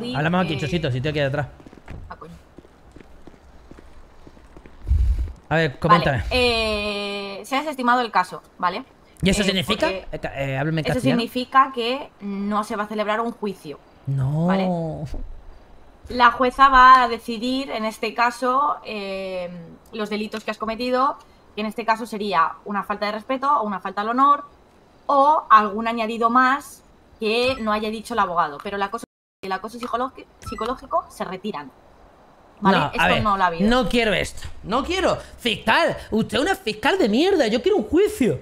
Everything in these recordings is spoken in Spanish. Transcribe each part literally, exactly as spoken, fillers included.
decidir... Hablamos aquí, eh... Chosito, si estoy aquí detrás. Ah, coño. A ver, coméntame. Vale, eh, se ha desestimado el caso, ¿vale? ¿Y eso eh, significa? Eh, eh, háblame en eso castellano. significa que no se va a celebrar un juicio. No. ¿Vale? La jueza va a decidir, en este caso, eh, los delitos que has cometido, que en este caso sería una falta de respeto o una falta al honor o algún añadido más que no haya dicho el abogado. Pero el acoso, el acoso psicológico, psicológico se retiran. ¿Vale? No, esto a ver, no lo ha habido. No quiero esto. No quiero. Fiscal, usted es una fiscal de mierda. Yo quiero un juicio.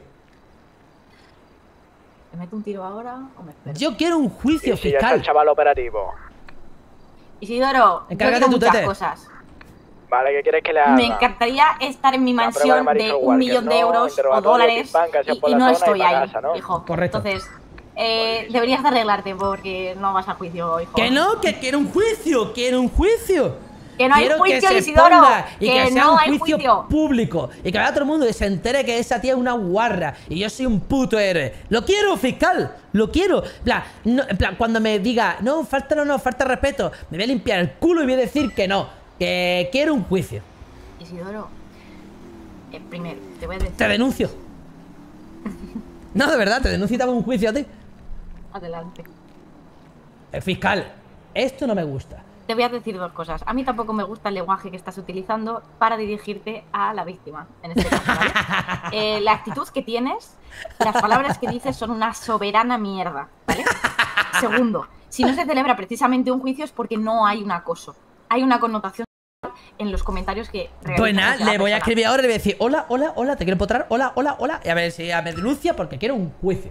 ¿Me meto un tiro ahora o me espero? Yo quiero un juicio, y si fiscal. ya está el chaval operativo. Isidoro, yo quiero tu muchas tete. cosas. Vale, ¿qué quieres que le haga? Me encantaría estar en mi La mansión prueba de de Marisol un Walker, millón de ¿no? euros o Interrogatorio, dólares pim, pam, que sea y, por y la no zona estoy y pa' ahí, casa, ¿no? hijo. Correcto. Entonces, eh, deberías de arreglarte porque no vas a juicio, hijo. Que no, que quiero un juicio. Quiero un juicio. Que no hay Quiero juicio, que se Isidoro, ponga y que, que sea no un hay juicio, juicio. público y que vaya todo el mundo y se entere que esa tía es una guarra y yo soy un puto héroe. Lo quiero, fiscal, lo quiero. En plan, no, en plan, cuando me diga no, falta no, no, falta respeto, me voy a limpiar el culo y voy a decir que no, que quiero un juicio. Isidoro, eh, primero, te voy a decir. Te denuncio. No, de verdad, te denuncio y te hago un juicio a ti. Adelante. Eh, fiscal, esto no me gusta. Te voy a decir dos cosas. A mí tampoco me gusta el lenguaje que estás utilizando para dirigirte a la víctima, en este caso, ¿vale? eh, la actitud que tienes, las palabras que dices son una soberana mierda, ¿vale? Segundo, si no se celebra precisamente un juicio es porque no hay un acoso. Hay una connotación en los comentarios que... Pues nada, le voy a persona. escribir ahora y le voy a decir hola, hola, hola, te quiero empotrar, hola, hola, hola. Y a ver si ella me denuncia porque quiero un juicio.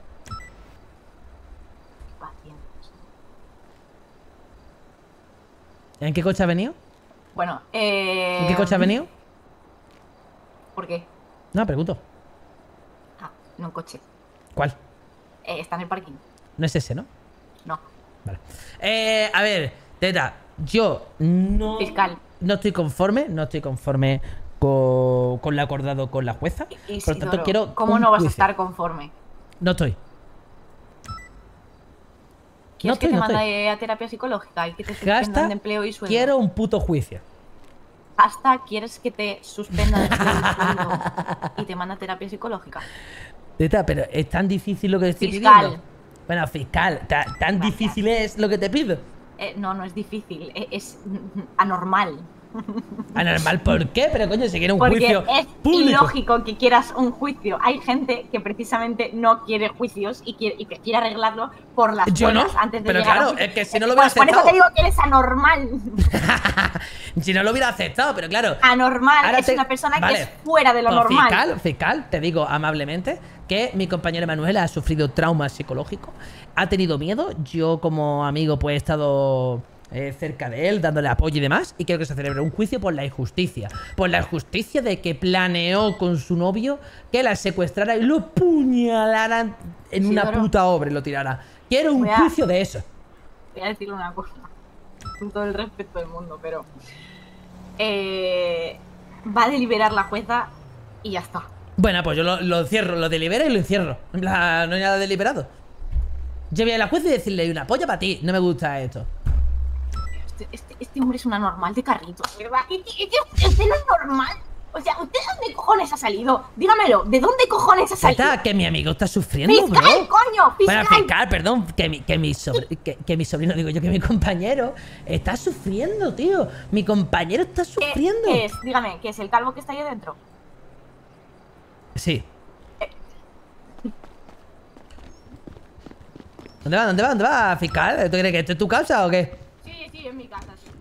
¿En qué coche ha venido? Bueno, eh... ¿En qué coche ha venido? ¿Por qué? No, pregunto. Ah, en un coche. ¿Cuál? Eh, está en el parking. No es ese, ¿no? No. Vale. Eh, a ver, Teta, yo no... Fiscal. No estoy conforme, no estoy conforme con, con lo acordado con la jueza. Y, Por lo tanto, quiero ¿cómo un no vas a juicio. estar conforme? No estoy. ¿Quieres No que estoy, te no mande a terapia psicológica y que te suspendan Hasta de empleo y sueldo? quiero un puto juicio. Hasta quieres que te suspendan de empleo y sueldo y te manda a terapia psicológica. Teta, pero es tan difícil lo que estoy Fiscal. pidiendo. Bueno, fiscal, ta- tan Gracias. difícil es lo que te pido. Eh, no, no es difícil, e- es anormal. Anormal, ¿por qué? Pero coño, si quiere un Porque juicio es público. ilógico que quieras un juicio. Hay gente que precisamente no quiere juicios y, quiere, y prefiere arreglarlo por las Yo no, buenas antes de pero llegar a claro, un juicio. es que si no lo hubiera Pues por eso aceptado. te digo que eres anormal. Si no lo hubiera aceptado, pero claro. Anormal Ahora es te- una persona Vale. que es fuera de lo Pues normal. Fiscal, fiscal, te digo amablemente que mi compañero Manuel ha sufrido trauma psicológico, ha tenido miedo. Yo como amigo pues he estado eh, cerca de él, dándole apoyo y demás, y quiero que se celebre un juicio por la injusticia. Por la injusticia de que planeó con su novio que la secuestrara y lo puñalara en una Isidoro. puta obra y lo tirara. Quiero un Voy a- juicio de eso. Voy a decirle una cosa, con todo el respeto del mundo, pero eh, va a deliberar la jueza y ya está. Bueno, pues yo lo, lo cierro, lo delibero y lo encierro. En plan, no hay nada deliberado. Yo voy a la jueza y decirle una polla para ti. No me gusta esto. Este, este, este hombre es una normal de carritos, ¿verdad? Este, este, este no es normal. O sea, ¿usted de dónde cojones ha salido? Dígamelo, ¿de dónde cojones ha salido? Está, que mi amigo está sufriendo, ¡Fiscal, bro. coño! ¡Fiscal! Bueno, fiscal, perdón, que mi, que, mi sobr- que, que mi sobrino, digo yo, que mi compañero está sufriendo, tío. Mi compañero está ¿Qué- sufriendo. ¿Qué es? Dígame, ¿qué es el calvo que está ahí adentro? Sí. ¿Dónde va? ¿Dónde va? ¿Dónde va, fiscal? ¿Tú crees que esto es tu casa o qué? Sí, sí, en mi casa, sí.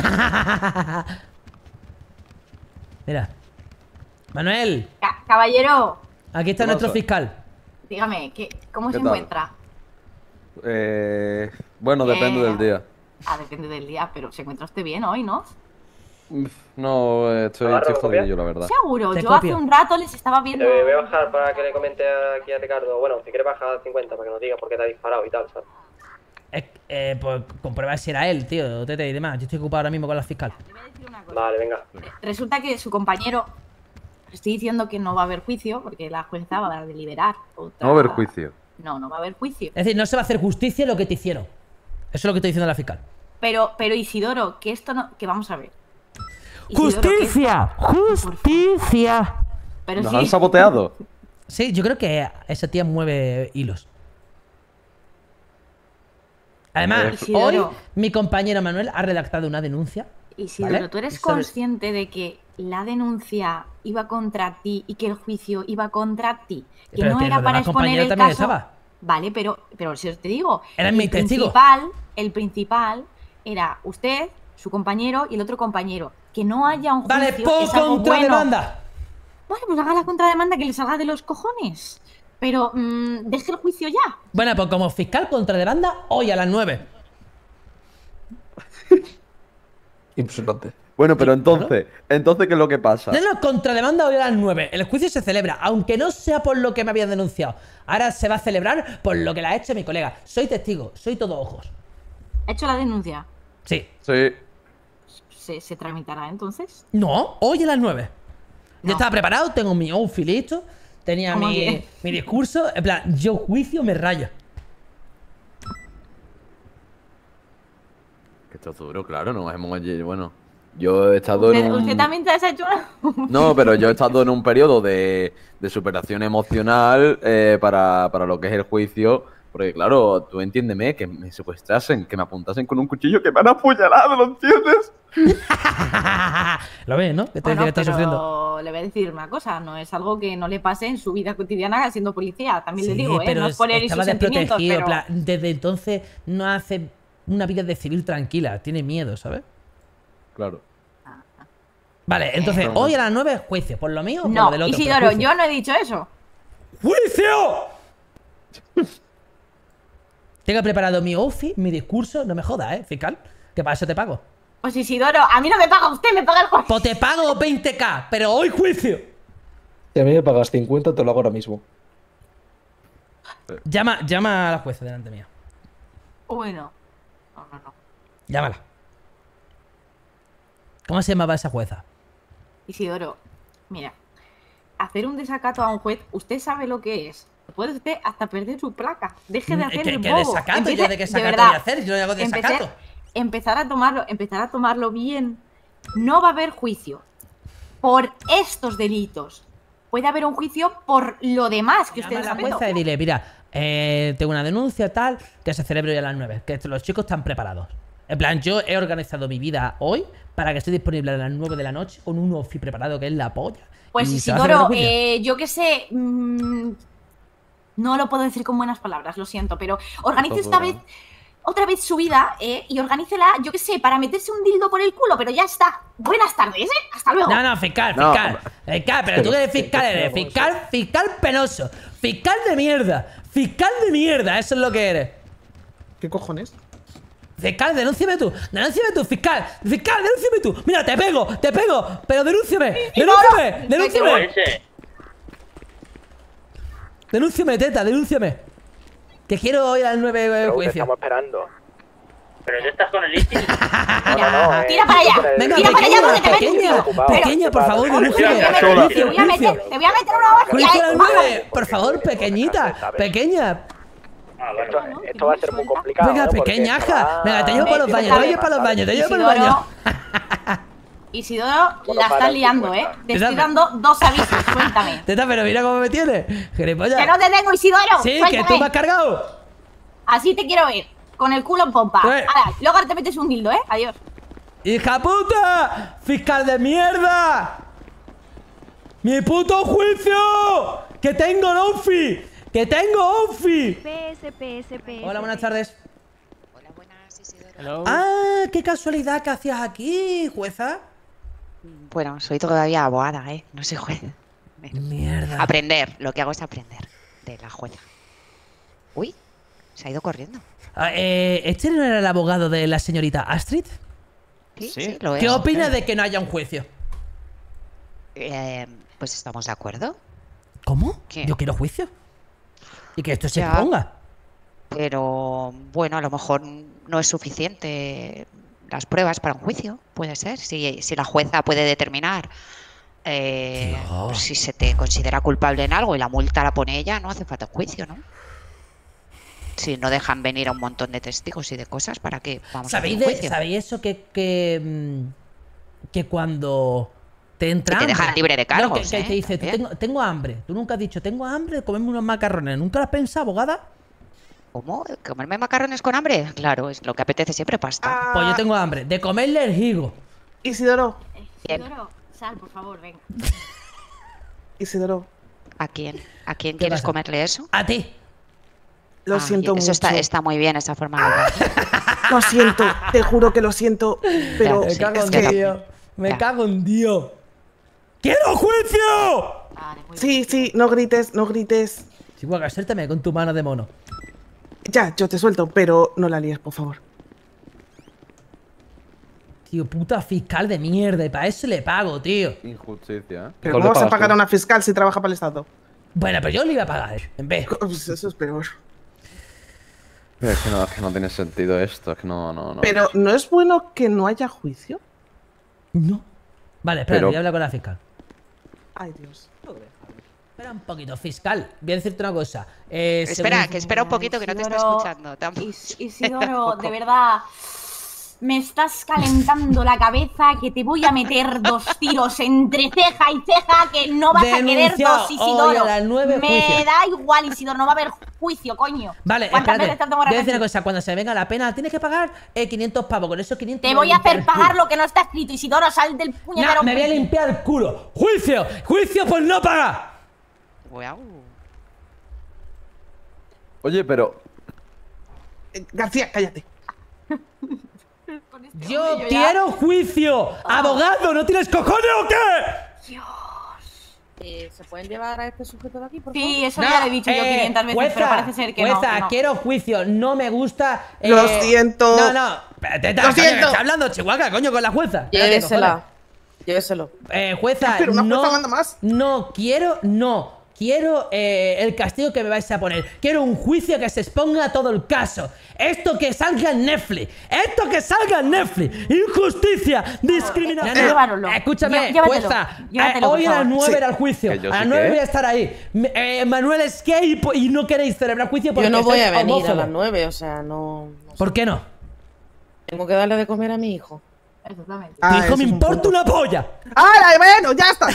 Mira. Manuel, Ca- caballero, aquí está ¿Qué nuestro pasa? fiscal. dígame, ¿qué, ¿cómo se ¿Qué tal? encuentra? Eh, bueno, depende Eh, del día. Ah, depende del día, pero se encuentra usted bien hoy, ¿no? Uf, No, eh, estoy, ¿Agarro estoy copia? jodido, la verdad. Seguro, Te yo copio. hace un rato les estaba viendo. Eh, voy a bajar para que le comente aquí a Ricardo. Bueno, si quieres bajar a cincuenta para que nos diga por qué te ha disparado y tal, ¿sabes? Eh, eh, pues comprueba si era él, tío, Tete y demás. Yo estoy ocupado ahora mismo con la fiscal. Le voy a decir una cosa. Vale, venga. Resulta que su compañero, estoy diciendo que no va a haber juicio porque la jueza va a deliberar. otra- No va a haber juicio. No, no va a haber juicio. Es decir, no se va a hacer justicia lo que te hicieron. Eso es lo que estoy diciendo la fiscal. Pero, pero Isidoro, que esto no... Que vamos a ver. Isidoro, ¡Justicia! ¡Justicia! Pero Nos sí. han saboteado. Sí, yo creo que esa tía mueve hilos. Además, Isidoro. hoy mi compañero Manuel ha redactado una denuncia. Isidoro, ¿Vale? ¿tú eres Eso es- consciente de que la denuncia iba contra ti y que el juicio iba contra ti? Que Pero no que era los para demás exponer compañeros el también caso. estaba. Vale, pero, pero si os te digo, Eran el mis testigos. principal, el principal era usted, su compañero y el otro compañero. Que no haya un juicio Vale, es por algo bueno. contrademanda. Bueno, pues haga la contrademanda que le salga de los cojones. Pero mm, deje el juicio ya. Bueno, pues como fiscal contrademanda, hoy a las nueve. Impresionante. Bueno, pero entonces, entonces, ¿qué es lo que pasa? No, no, contrademanda hoy a las nueve. El juicio se celebra, aunque no sea por lo que me habían denunciado. Ahora se va a celebrar por lo que le ha hecho mi colega. Soy testigo, soy todo ojos. ¿Ha hecho la denuncia? Sí. Sí. ¿Se, se tramitará entonces? No, hoy a las nueve. Yo No. estaba preparado, tengo mi outfit listo, tenía ¿Cómo mi, que? mi discurso. En plan, yo juicio me rayo. Que esto es duro, claro, nos hemos allí, bueno. Yo he estado ¿Usted, en un... usted también te has hecho No, pero yo he estado en un periodo de, de superación emocional eh, para, para lo que es el juicio. Porque, claro, tú entiéndeme, que me secuestrasen, que me apuntasen con un cuchillo, que me han apuñalado, ¿lo entiendes? Lo ves, ¿no? Que te Bueno, dice que está pero sufriendo. le voy a decir una cosa, no es algo que no le pase en su vida cotidiana siendo policía, también Sí, le digo, ¿eh? pero No es por herir estaba sus sentimientos, desprotegido. pero... En plan, desde entonces no hace una vida de civil tranquila. Tiene miedo, ¿sabes? Claro. Vale, entonces, Eh. hoy a las nueve, juicio. ¿Por lo mío o por lo No, del otro? Pero Isidoro, juicio. yo no he dicho eso. ¡Juicio! Tengo preparado mi outfit, mi discurso. No me jodas, ¿eh, fiscal? Que para eso te pago. Pues Isidoro, a mí no me paga usted, me paga el juez. Pues te pago veinte k, pero hoy juicio. Si a mí me pagas cincuenta, te lo hago ahora mismo. Llama, llama a la jueza delante mía. Bueno, no, no, no. Llámala. ¿Cómo se llamaba esa jueza? Isidoro, mira, hacer un desacato a un juez, usted sabe lo que es. Puede usted hasta perder su placa. Deje de hacer ¿Qué, el qué bobo. desacato? Empiece- ¿Yo de qué desacato verdad, voy a hacer? Yo no hago empecé- desacato. Empezar a tomarlo, empezar a tomarlo bien. No va a haber juicio por estos delitos. Puede haber un juicio por lo demás que Llama ustedes a la saben. jueza y dile, mira, eh, tengo una denuncia tal, que se celebre hoy a las nueve, que los chicos están preparados. En plan, yo he organizado mi vida hoy para que esté disponible a las nueve de la noche con un outfit preparado que es la polla. Pues y se va a celebrar Isidoro, el juicio. eh, yo qué sé, mm, no lo puedo decir con buenas palabras, lo siento, pero organice Todo esta bueno. vez, otra vez su vida, eh, y organícela, yo qué sé, para meterse un dildo por el culo, pero ya está. Buenas tardes, ¿eh? Hasta luego. No, no, fiscal, No, fiscal. Fiscal, pero tú que eres fiscal, eres fiscal, fiscal penoso. Fiscal de mierda. Fiscal de mierda, eso es lo que eres. ¿Qué cojones? Fiscal, denúnciame tú. Denúnciame tú, fiscal. Fiscal, denúnciame tú. Mira, te pego, te pego. Pero denúnciame. Denúnciame, denúnciame. Denúnciame, teta, denúnciame. Que quiero ir al nueve de juicio. esperando. Pero tú estás con el listing. No, no, no. eh, Tira para allá. Venga, Tira para allá porque te meto un pequeña, tiro. ocupado. pequeña, por favor, Pero- denúnciame. Te voy a meter- sola. te voy a meter, Juicio. te voy a meter una hostia. Juicio a las eh, nueve. Por favor, pequeñita, pequeña. Ah, vale. Esto, esto va a ser muy complicado. Venga, ¿no? Porque pequeña, se aja. va- Venga, te llevo para los baños, te llevo para los baños, te llevo para los baños. Isidoro, Bueno, la para estás el liando, ¿eh? cincuenta. Te Te estoy da- dando dos avisos, suéltame. Teta, pero mira cómo me tiene. Gilipollas. Que no te tengo, Isidoro. Sí, que suéltame. tú me has cargado. Así te quiero ver, con el culo en pompa. Eh. Ahora, luego te metes un dildo, ¿eh? Adiós. ¡Hija puta! ¡Fiscal de mierda! ¡Mi puto juicio! ¡Que tengo Onfi! ¡Que tengo Onfi! P S, P S, P S. Hola, buenas tardes. Hola, buenas, Isidoro. Ah, qué casualidad que hacías aquí, jueza. Bueno, soy todavía abogada, ¿eh? No soy juez. Mierda. Aprender, lo que hago es aprender de la jueza. Uy, se ha ido corriendo. Ah, eh, ¿Este no era el abogado de la señorita Astrid? Sí, Sí. sí, lo es. ¿Qué opina de que no haya un juicio? Eh, pues estamos de acuerdo, ¿Cómo? ¿Qué? Yo quiero juicio. Y que esto se Ya. ponga. pero bueno, a lo mejor no es suficiente las pruebas para un juicio, puede ser. Si, si la jueza puede determinar eh, Dios. si se te considera culpable en algo y la multa la pone ella, no hace falta un juicio, ¿no? Si no dejan venir a un montón de testigos y de cosas, ¿para qué vamos a hacer ¿Sabéis, un de, juicio? ¿Sabéis eso que, que, mm, que cuando te entra Que te hambre- dejan libre de No, cargos, que, que ¿eh? te dice, También. tengo, tengo hambre. Tú nunca has dicho, tengo hambre de comerme unos macarrones. ¿Nunca lo has pensado, abogada? ¿Cómo? ¿Comerme macarrones con hambre? Claro, es lo que apetece siempre, pasta. Ah, Pues yo tengo hambre. De comerle el higo. Isidoro, Bien. Isidoro, sal, por favor, venga. Isidoro, ¿A quién? ¿A quién ¿Qué quieres pasa? comerle eso? A ti. lo Ah, siento eso mucho. está, está muy bien, esa forma de hablar. Lo siento, te juro que lo siento, pero Ya, Me sí, cago es en que... Dios. Me Ya. cago en Dios. ¡Quiero juicio! Vale, muy Sí, sí, no grites, no grites. Chihuahua, suéltame con tu mano de mono. Ya, yo te suelto, pero no la líes, por favor. Tío, puta fiscal de mierda. Y para eso le pago, tío. Injusticia, ¿eh? Pero ¿cómo ¿cómo vas vas a a pagar pues. a una fiscal si trabaja para el Estado? Bueno, pero yo le iba a pagar, en vez. Pues eso es peor. Pero es que no, es que no tiene sentido esto, es que no, no, no. Pero ¿no es bueno que no haya juicio? No. Vale, espera, Pero- voy a hablar con la fiscal. Ay, Dios. Espera un poquito, fiscal. Voy a decirte una cosa. Eh, Espera, según- que espera un poquito que no te está Isidoro, escuchando. Tam- Is- Isidoro, de verdad, me estás calentando la cabeza que te voy a meter dos tiros entre ceja y ceja que no vas a querer Denunciado dos, hoy Isidoro. a las nueve, me juicio. da igual, Isidoro, no va a haber juicio, coño. Vale, ¿Cuántas espérate. veces te has Voy demorado a decir una aquí? cosa. Cuando se venga la pena, tienes que pagar eh, quinientos pavos. Con esos quinientos Te me voy a hacer limpiar el pagar culo. lo que no está escrito, Isidoro, sal del puñetero. No, me voy a juicio. limpiar el culo. ¡Juicio! ¡Juicio por no pagar! Guau. Oye, pero. Eh, García, cállate. Yo hombre, yo ya- quiero juicio. Abogado, ¿no tienes cojones o qué? Eh, ¿Se pueden llevar a este sujeto de aquí, por Sí, favor? eso ya lo he dicho yo eh, quinientas veces, jueza, pero parece ser que no, jueza, que no. quiero juicio. No me gusta. eh, Lo siento. No, no. Espérate, Lo coño, que siento. está hablando Chihuahua, coño, con la jueza. Espérate, Llévesela. cojones. Lléveselo. Eh, jueza, Pero una no, jueza manda más. no quiero, no. Quiero eh, el castigo que me vais a poner. Quiero un juicio que se exponga todo el caso. Esto que salga en Netflix. Esto que salga en Netflix. Injusticia, discriminación. eh, llévatelo. Escúchame, Llé- llévatelo. jueza. Llévatelo, eh, por hoy a las favor. nueve Sí. era el juicio. ¿Que yo A las sí nueve qué? voy a estar ahí. Me- eh, Manuel es gay y po- y no queréis celebrar juicio porque Yo no voy sois a venir a homófobo. las nueve, o sea, no... no sé. ¿Por qué no? Tengo que darle de comer a mi hijo. Exactamente. Ah, Tu ese hijo me es un importa punto. una polla. ¡Ah, bueno! ¡Ya está!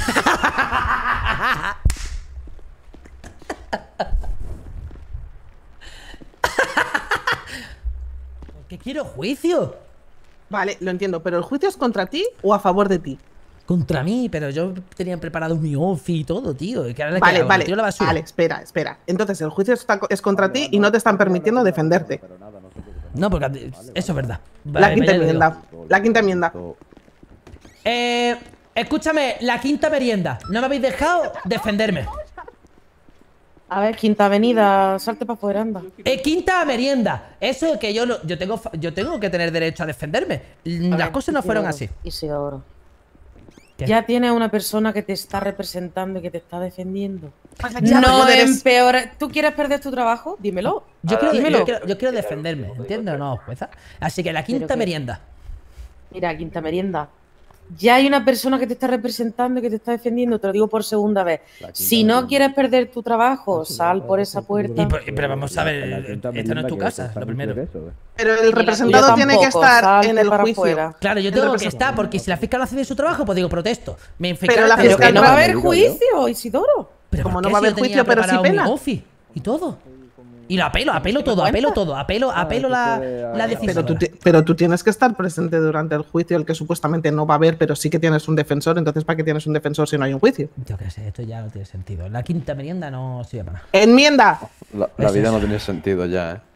¿Qué quiero juicio? Vale, lo entiendo, pero ¿el juicio es contra ti o a favor de ti? Contra mí, pero yo tenía preparado mi office y todo, tío. ¿Y qué ahora le Vale, queda? vale. Tiro la basura. Vale, espera, espera. Entonces, el juicio está- es contra ti y no te están permitiendo defenderte. No, porque eso es verdad. La Vale, quinta ya lo digo. enmienda. La quinta enmienda. Eh, escúchame, la quinta merienda. No me habéis dejado defenderme. A ver, Quinta Avenida, salte para afuera, anda. Eh, quinta merienda. Eso que yo no, yo tengo fa- yo tengo que tener derecho a defenderme. Las A ver, cosas no fueron Isidoro, así. Isidoro. ¿Qué? Ya tienes una persona que te está representando y que te está defendiendo. Pues aquí Ya, pero No tú eres- empeora. ¿Tú quieres perder tu trabajo? Dímelo. Yo Ahora, quiero, dímelo. yo, quiero, yo quiero defenderme, ¿entiendes o no, jueza? Así que la quinta que- merienda. Mira, Quinta Merienda. Ya hay una persona que te está representando y que te está defendiendo, te lo digo por segunda vez. Si no quieres perder tu trabajo, sal por esa puerta. Y por- pero vamos a ver, esto no es tu casa, lo primero. Pero el Mira, representado yo tiene que tampoco, estar salte en el para juicio. afuera. Claro, yo El tengo que representante. estar, porque si la fiscal no hace bien su trabajo, pues digo, protesto. Me fiscal Pero la está Pero que fiscal no loca. va a no- haber juicio, Isidoro. Pero Como ¿por no qué va a si haber yo tenía juicio, pero sí preparado mi pena. office y todo? Y lo apelo, apelo todo, apelo todo, apelo, apelo la, la decisión. Pero tú, ti- pero tú tienes que estar presente durante el juicio, el que supuestamente no va a haber, pero sí que tienes un defensor. Entonces, ¿para qué tienes un defensor si no hay un juicio? Yo qué sé, esto ya no tiene sentido. La quinta merienda no sirve para nada. ¡Enmienda! La, la Eso vida es. no tiene sentido ya, ¿eh?